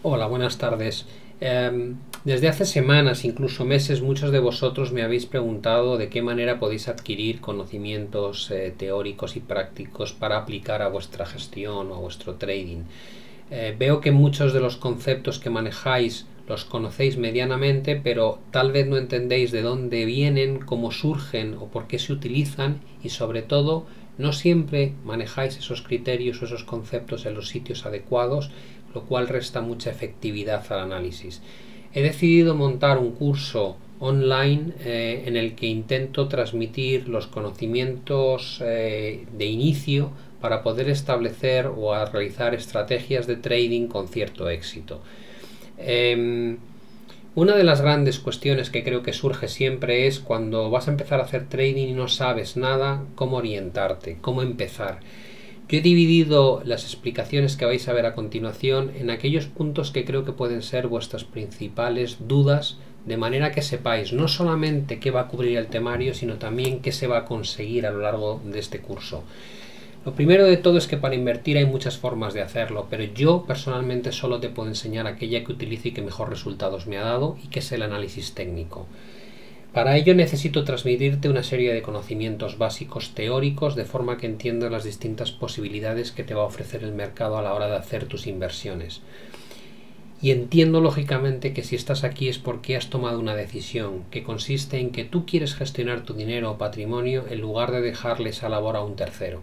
Hola, buenas tardes. Desde hace semanas, incluso meses, muchos de vosotros me habéis preguntado de qué manera podéis adquirir conocimientos teóricos y prácticos para aplicar a vuestra gestión o a vuestro trading. Veo que muchos de los conceptos que manejáis los conocéis medianamente, pero tal vez no entendéis de dónde vienen, cómo surgen o por qué se utilizan y sobre todo no siempre manejáis esos criterios o esos conceptos en los sitios adecuados, lo cual resta mucha efectividad al análisis. He decidido montar un curso online en el que intento transmitir los conocimientos de inicio para poder establecer o a realizar estrategias de trading con cierto éxito. Una de las grandes cuestiones que creo que surge siempre es cuando vas a empezar a hacer trading y no sabes nada, cómo orientarte, cómo empezar. Yo he dividido las explicaciones que vais a ver a continuación en aquellos puntos que creo que pueden ser vuestras principales dudas, de manera que sepáis no solamente qué va a cubrir el temario, sino también qué se va a conseguir a lo largo de este curso. Lo primero de todo es que para invertir hay muchas formas de hacerlo, pero yo personalmente solo te puedo enseñar aquella que utilizo y que mejor resultados me ha dado, y que es el análisis técnico. Para ello necesito transmitirte una serie de conocimientos básicos teóricos de forma que entiendas las distintas posibilidades que te va a ofrecer el mercado a la hora de hacer tus inversiones. Y entiendo lógicamente que si estás aquí es porque has tomado una decisión que consiste en que tú quieres gestionar tu dinero o patrimonio en lugar de dejarle esa labor a un tercero.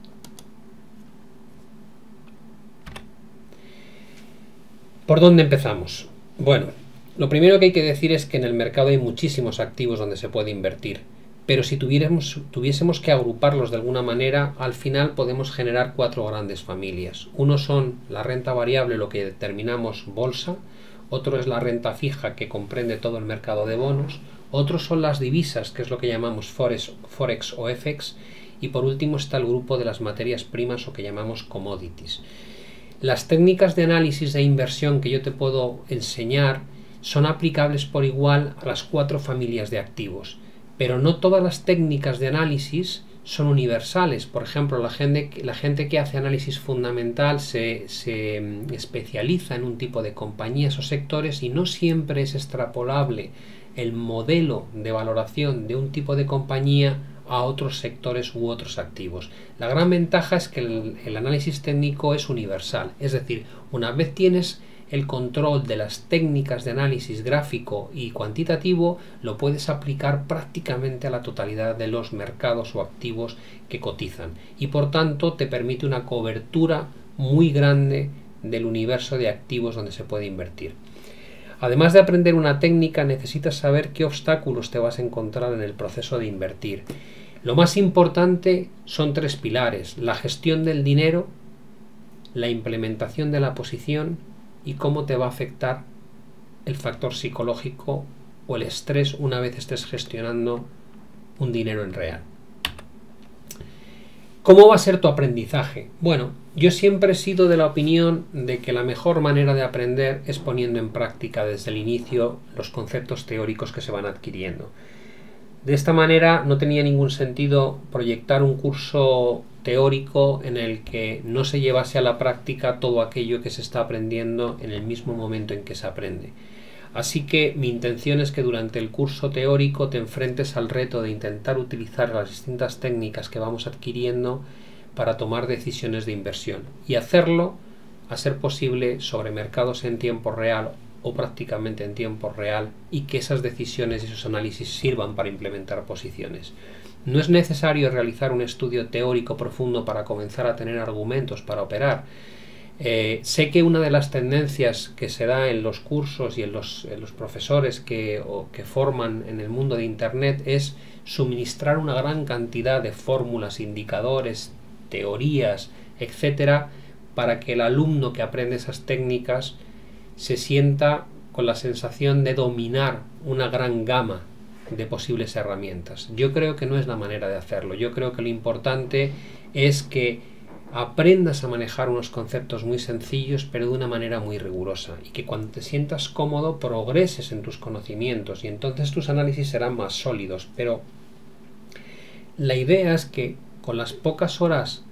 ¿Por dónde empezamos? Bueno, lo primero que hay que decir es que en el mercado hay muchísimos activos donde se puede invertir, pero si tuviésemos que agruparlos de alguna manera, al final podemos generar cuatro grandes familias. Uno son la renta variable, lo que determinamos bolsa; otro es la renta fija, que comprende todo el mercado de bonos; otros son las divisas, que es lo que llamamos Forex o FX; y por último está el grupo de las materias primas, o que llamamos commodities. Las técnicas de análisis e inversión que yo te puedo enseñar son aplicables por igual a las cuatro familias de activos, pero no todas las técnicas de análisis son universales. Por ejemplo, la gente que hace análisis fundamental se especializa en un tipo de compañías o sectores, y no siempre es extrapolable el modelo de valoración de un tipo de compañía a otros sectores u otros activos. La gran ventaja es que el análisis técnico es universal, es decir, una vez tienes el control de las técnicas de análisis gráfico y cuantitativo, lo puedes aplicar prácticamente a la totalidad de los mercados o activos que cotizan, y por tanto te permite una cobertura muy grande del universo de activos donde se puede invertir. Además de aprender una técnica, necesitas saber qué obstáculos te vas a encontrar en el proceso de invertir. Lo más importante son tres pilares: la gestión del dinero, la implementación de la posición y cómo te va a afectar el factor psicológico o el estrés una vez estés gestionando un dinero en real. ¿Cómo va a ser tu aprendizaje? Bueno, yo siempre he sido de la opinión de que la mejor manera de aprender es poniendo en práctica desde el inicio los conceptos teóricos que se van adquiriendo. De esta manera no tenía ningún sentido proyectar un curso teórico en el que no se llevase a la práctica todo aquello que se está aprendiendo en el mismo momento en que se aprende. Así que mi intención es que durante el curso teórico te enfrentes al reto de intentar utilizar las distintas técnicas que vamos adquiriendo para tomar decisiones de inversión, y hacerlo, a ser posible, sobre mercados en tiempo real o prácticamente en tiempo real, y que esas decisiones y esos análisis sirvan para implementar posiciones. No es necesario realizar un estudio teórico profundo para comenzar a tener argumentos para operar. Sé que una de las tendencias que se da en los cursos y en los profesores que forman en el mundo de Internet es suministrar una gran cantidad de fórmulas, indicadores, teorías, etcétera, para que el alumno que aprende esas técnicas se sienta con la sensación de dominar una gran gama de posibles herramientas. Yo creo que no es la manera de hacerlo. Yo creo que lo importante es que aprendas a manejar unos conceptos muy sencillos, pero de una manera muy rigurosa, y que cuando te sientas cómodo progreses en tus conocimientos, y entonces tus análisis serán más sólidos. Pero la idea es que con las pocas horas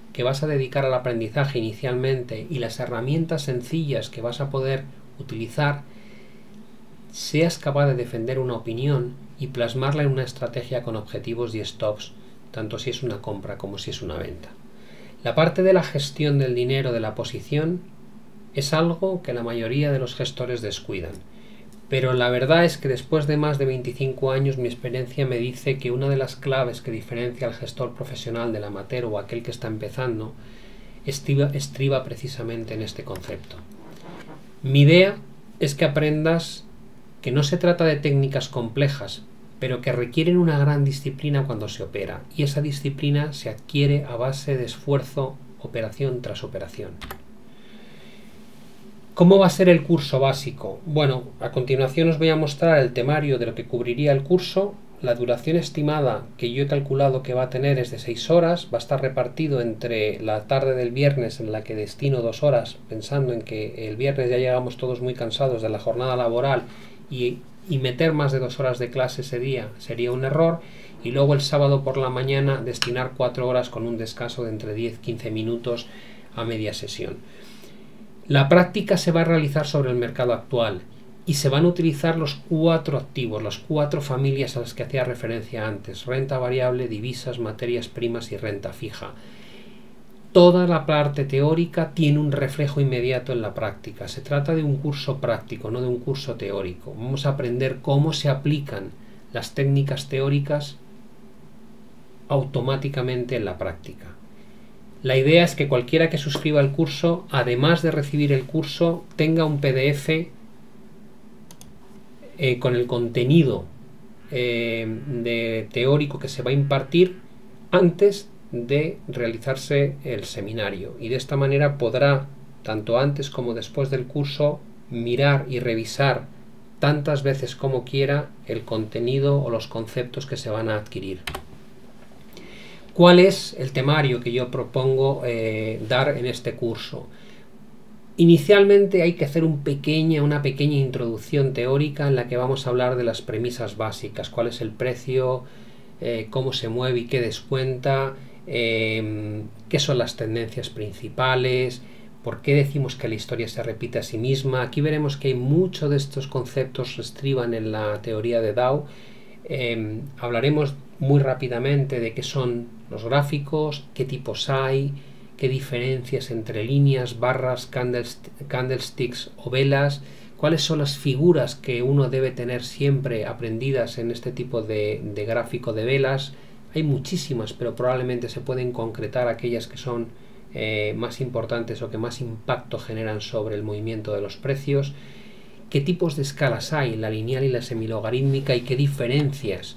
que vas a dedicar al aprendizaje inicialmente y las herramientas sencillas que vas a poder utilizar, seas capaz de defender una opinión y plasmarla en una estrategia con objetivos y stops, tanto si es una compra como si es una venta. La parte de la gestión del dinero de la posición es algo que la mayoría de los gestores descuidan. Pero la verdad es que después de más de 25 años mi experiencia me dice que una de las claves que diferencia al gestor profesional del amateur o aquel que está empezando estriba precisamente en este concepto. Mi idea es que aprendas que no se trata de técnicas complejas, pero que requieren una gran disciplina cuando se opera, y esa disciplina se adquiere a base de esfuerzo, operación tras operación. ¿Cómo va a ser el curso básico? Bueno, a continuación os voy a mostrar el temario de lo que cubriría el curso. La duración estimada que yo he calculado que va a tener es de 6 horas, va a estar repartido entre la tarde del viernes, en la que destino 2 horas, pensando en que el viernes ya llegamos todos muy cansados de la jornada laboral y meter más de 2 horas de clase ese día sería un error, y luego el sábado por la mañana destinar 4 horas con un descanso de entre 10-15 minutos a media sesión. La práctica se va a realizar sobre el mercado actual y se van a utilizar los 4 activos, las 4 familias a las que hacía referencia antes: renta variable, divisas, materias primas y renta fija. Toda la parte teórica tiene un reflejo inmediato en la práctica. Se trata de un curso práctico, no de un curso teórico. Vamos a aprender cómo se aplican las técnicas teóricas automáticamente en la práctica. La idea es que cualquiera que suscriba el curso, además de recibir el curso, tenga un PDF con el contenido teórico que se va a impartir antes de realizarse el seminario, y de esta manera podrá, tanto antes como después del curso, mirar y revisar tantas veces como quiera el contenido o los conceptos que se van a adquirir. ¿Cuál es el temario que yo propongo dar en este curso? Inicialmente hay que hacer una pequeña introducción teórica en la que vamos a hablar de las premisas básicas: cuál es el precio, cómo se mueve y qué descuenta, qué son las tendencias principales, por qué decimos que la historia se repite a sí misma. Aquí veremos que hay muchos de estos conceptos que estriban en la teoría de Dow. Hablaremos muy rápidamente de qué son los gráficos, qué tipos hay, qué diferencias entre líneas, barras, candlesticks o velas, cuáles son las figuras que uno debe tener siempre aprendidas en este tipo de gráfico de velas. Hay muchísimas, pero probablemente se pueden concretar aquellas que son más importantes o que más impacto generan sobre el movimiento de los precios. ¿Qué tipos de escalas hay, la lineal y la semilogarítmica, y qué diferencias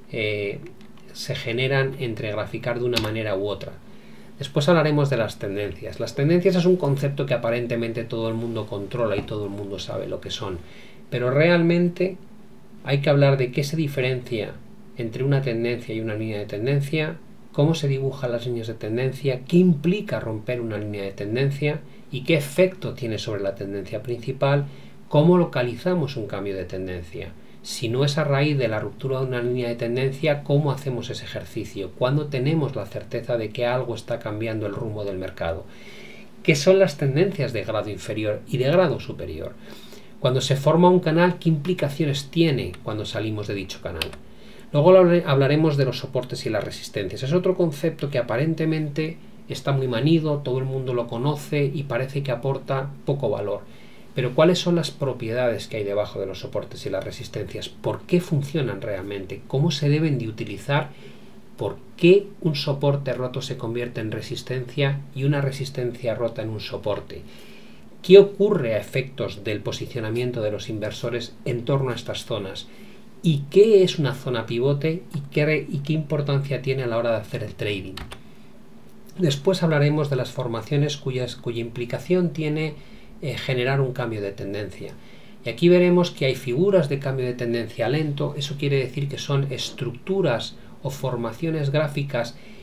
se generan entre graficar de una manera u otra? Después hablaremos de las tendencias. Las tendencias es un concepto que aparentemente todo el mundo controla y todo el mundo sabe lo que son, pero realmente hay que hablar de qué se diferencia entre una tendencia y una línea de tendencia, cómo se dibujan las líneas de tendencia, qué implica romper una línea de tendencia y qué efecto tiene sobre la tendencia principal, cómo localizamos un cambio de tendencia. Si no es a raíz de la ruptura de una línea de tendencia, ¿cómo hacemos ese ejercicio? ¿Cuándo tenemos la certeza de que algo está cambiando el rumbo del mercado? ¿Qué son las tendencias de grado inferior y de grado superior? Cuando se forma un canal, ¿qué implicaciones tiene cuando salimos de dicho canal? Luego hablaremos de los soportes y las resistencias. Es otro concepto que aparentemente está muy manido, todo el mundo lo conoce y parece que aporta poco valor. Pero ¿cuáles son las propiedades que hay debajo de los soportes y las resistencias? ¿Por qué funcionan realmente? ¿Cómo se deben de utilizar? ¿Por qué un soporte roto se convierte en resistencia y una resistencia rota en un soporte? ¿Qué ocurre a efectos del posicionamiento de los inversores en torno a estas zonas? ¿Y qué es una zona pivote y qué importancia tiene a la hora de hacer el trading? Después hablaremos de las formaciones cuya implicación tiene generar un cambio de tendencia. Y aquí veremos que hay figuras de cambio de tendencia lento. Eso quiere decir que son estructuras o formaciones gráficas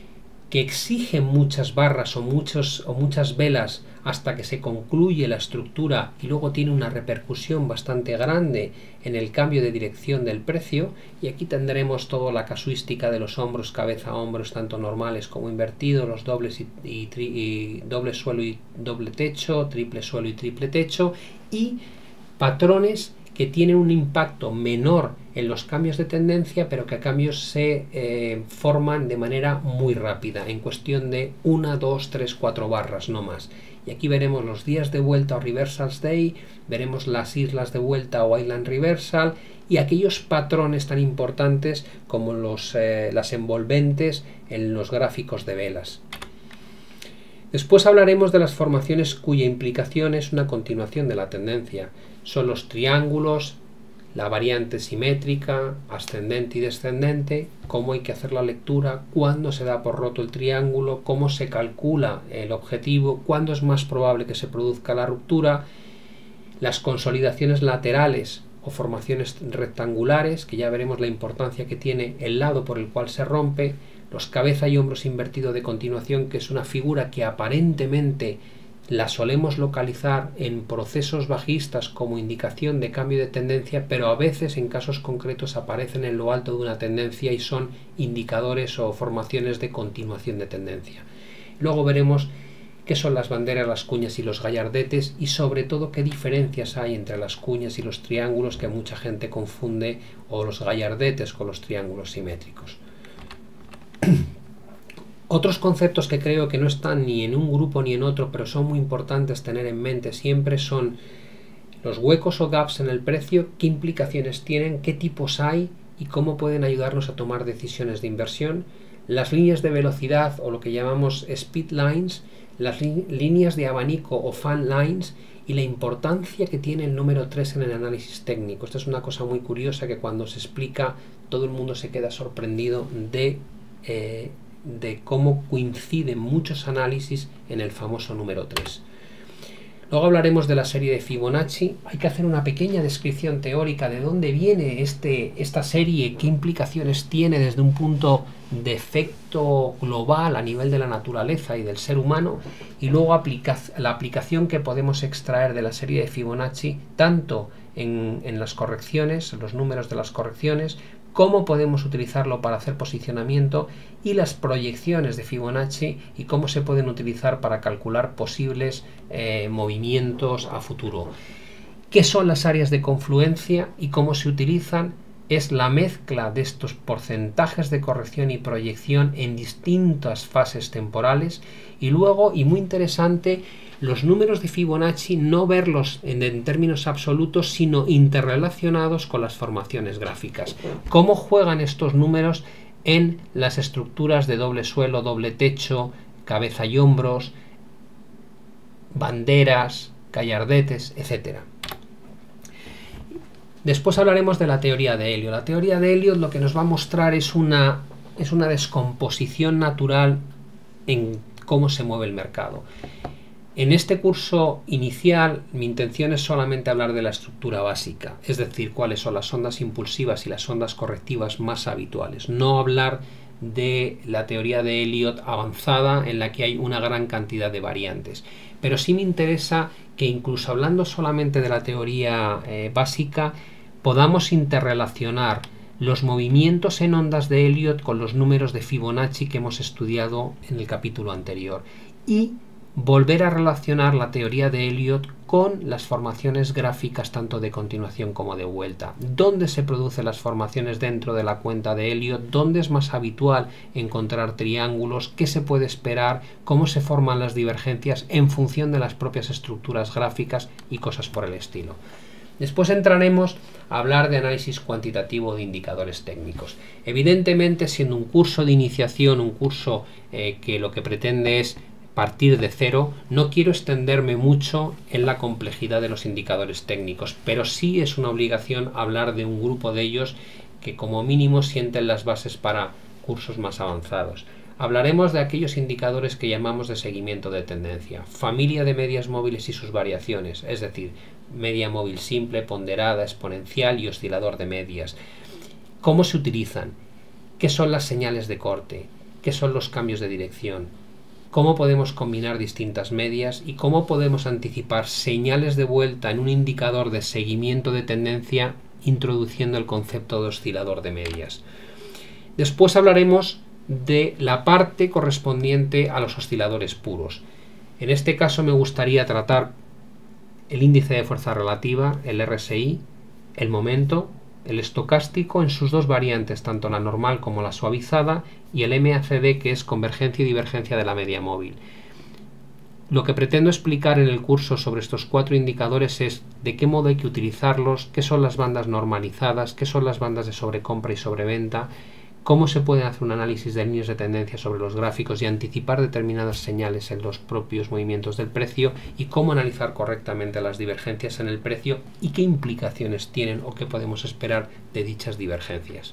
que exige muchas barras o muchas velas hasta que se concluye la estructura y luego tiene una repercusión bastante grande en el cambio de dirección del precio. Y aquí tendremos toda la casuística de los hombros, cabeza, hombros, tanto normales como invertidos, los dobles y doble suelo y doble techo, triple suelo y triple techo, y patrones que tienen un impacto menor en los cambios de tendencia, pero que a cambio se forman de manera muy rápida, en cuestión de 1, 2, 3, 4 barras, no más. Y aquí veremos los días de vuelta o reversals day, veremos las islas de vuelta o island reversal, y aquellos patrones tan importantes como las envolventes en los gráficos de velas. Después hablaremos de las formaciones cuya implicación es una continuación de la tendencia. Son los triángulos, la variante simétrica, ascendente y descendente, cómo hay que hacer la lectura, cuándo se da por roto el triángulo, cómo se calcula el objetivo, cuándo es más probable que se produzca la ruptura, las consolidaciones laterales o formaciones rectangulares, que ya veremos la importancia que tiene el lado por el cual se rompe, los cabeza y hombros invertido de continuación, que es una figura que aparentemente la solemos localizar en procesos bajistas como indicación de cambio de tendencia, pero a veces en casos concretos aparecen en lo alto de una tendencia y son indicadores o formaciones de continuación de tendencia. Luego veremos qué son las banderas, las cuñas y los gallardetes, y sobre todo qué diferencias hay entre las cuñas y los triángulos, que mucha gente confunde, o los gallardetes con los triángulos simétricos. Otros conceptos que creo que no están ni en un grupo ni en otro, pero son muy importantes tener en mente siempre, son los huecos o gaps en el precio, qué implicaciones tienen, qué tipos hay y cómo pueden ayudarnos a tomar decisiones de inversión, las líneas de velocidad o lo que llamamos speed lines, las líneas de abanico o fan lines, y la importancia que tiene el número 3 en el análisis técnico. Esta es una cosa muy curiosa que cuando se explica todo el mundo se queda sorprendido de cómo coinciden muchos análisis en el famoso número 3. Luego hablaremos de la serie de Fibonacci. Hay que hacer una pequeña descripción teórica de dónde viene esta serie, qué implicaciones tiene desde un punto de efecto global a nivel de la naturaleza y del ser humano, y luego la aplicación que podemos extraer de la serie de Fibonacci, tanto en las correcciones, los números de las correcciones, cómo podemos utilizarlo para hacer posicionamiento, y las proyecciones de Fibonacci y cómo se pueden utilizar para calcular posibles movimientos a futuro. ¿Qué son las áreas de confluencia y cómo se utilizan? Es la mezcla de estos porcentajes de corrección y proyección en distintas fases temporales, y luego, y muy interesante, los números de Fibonacci no verlos en términos absolutos, sino interrelacionados con las formaciones gráficas. ¿Cómo juegan estos números en las estructuras de doble suelo, doble techo, cabeza y hombros, banderas, gallardetes, etcétera? Después hablaremos de la teoría de Elliott. La teoría de Elliott lo que nos va a mostrar es una descomposición natural en cómo se mueve el mercado. En este curso inicial mi intención es solamente hablar de la estructura básica, es decir, cuáles son las ondas impulsivas y las ondas correctivas más habituales. No hablar de la teoría de Elliott avanzada, en la que hay una gran cantidad de variantes. Pero sí me interesa que, incluso hablando solamente de la teoría básica, podamos interrelacionar los movimientos en ondas de Elliott con los números de Fibonacci que hemos estudiado en el capítulo anterior, y volver a relacionar la teoría de Elliott con las formaciones gráficas tanto de continuación como de vuelta. ¿Dónde se producen las formaciones dentro de la cuenta de Elliott? ¿Dónde es más habitual encontrar triángulos? ¿Qué se puede esperar? ¿Cómo se forman las divergencias en función de las propias estructuras gráficas y cosas por el estilo? Después entraremos a hablar de análisis cuantitativo de indicadores técnicos. Evidentemente, siendo un curso de iniciación, un curso que lo que pretende es partir de cero, no quiero extenderme mucho en la complejidad de los indicadores técnicos, pero sí es una obligación hablar de un grupo de ellos que como mínimo sienten las bases para cursos más avanzados. Hablaremos de aquellos indicadores que llamamos de seguimiento de tendencia, familia de medias móviles y sus variaciones, es decir, media móvil simple, ponderada, exponencial y oscilador de medias. ¿Cómo se utilizan? ¿Qué son las señales de corte? qué son los cambios de dirección, cómo podemos combinar distintas medias y cómo podemos anticipar señales de vuelta en un indicador de seguimiento de tendencia introduciendo el concepto de oscilador de medias. Después hablaremos de la parte correspondiente a los osciladores puros. En este caso me gustaría tratar el índice de fuerza relativa, el RSI, el momento, el estocástico en sus dos variantes, tanto la normal como la suavizada, y el MACD, que es convergencia y divergencia de la media móvil. Lo que pretendo explicar en el curso sobre estos cuatro indicadores es de qué modo hay que utilizarlos, qué son las bandas normalizadas, qué son las bandas de sobrecompra y sobreventa, cómo se puede hacer un análisis de líneas de tendencia sobre los gráficos y anticipar determinadas señales en los propios movimientos del precio, y cómo analizar correctamente las divergencias en el precio y qué implicaciones tienen o qué podemos esperar de dichas divergencias.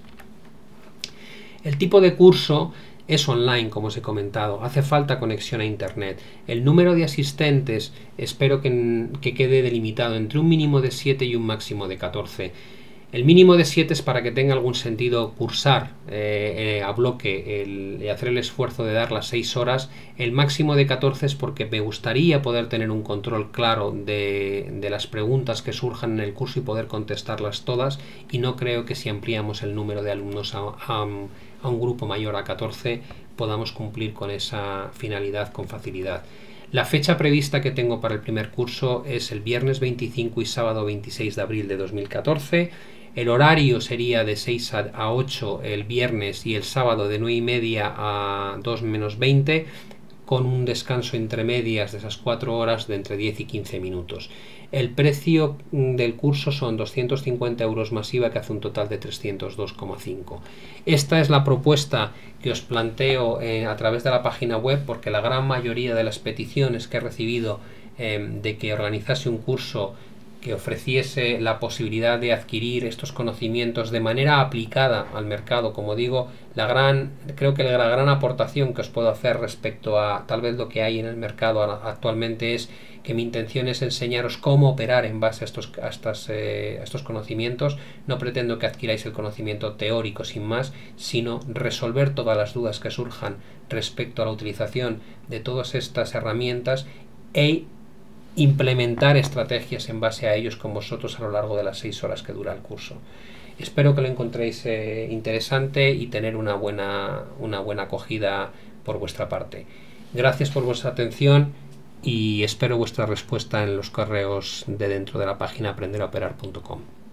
El tipo de curso es online, como os he comentado, hace falta conexión a internet. El número de asistentes espero que quede delimitado entre un mínimo de 7 y un máximo de 14. El mínimo de 7 es para que tenga algún sentido cursar a bloque y hacer el esfuerzo de dar las 6 horas. El máximo de 14 es porque me gustaría poder tener un control claro de las preguntas que surjan en el curso y poder contestarlas todas, y no creo que si ampliamos el número de alumnos a un grupo mayor a 14 podamos cumplir con esa finalidad con facilidad. La fecha prevista que tengo para el primer curso es el viernes 25 y sábado 26 de abril de 2014. El horario sería de 6 a 8 el viernes y el sábado de 9 y media a 2 menos 20, con un descanso entre medias de esas 4 horas de entre 10 y 15 minutos. El precio del curso son 250 euros más IVA, que hace un total de 302,5. Esta es la propuesta que os planteo a través de la página web, porque la gran mayoría de las peticiones que he recibido de que organizase un curso que ofreciese la posibilidad de adquirir estos conocimientos de manera aplicada al mercado, como digo, creo que la gran aportación que os puedo hacer respecto a tal vez lo que hay en el mercado actualmente es que mi intención es enseñaros cómo operar en base a estos conocimientos. No pretendo que adquiráis el conocimiento teórico sin más, sino resolver todas las dudas que surjan respecto a la utilización de todas estas herramientas e implementar estrategias en base a ellos con vosotros a lo largo de las 6 horas que dura el curso. Espero que lo encontréis interesante y tener una buena acogida por vuestra parte. Gracias por vuestra atención y espero vuestra respuesta en los correos de dentro de la página aprenderaoperar.com.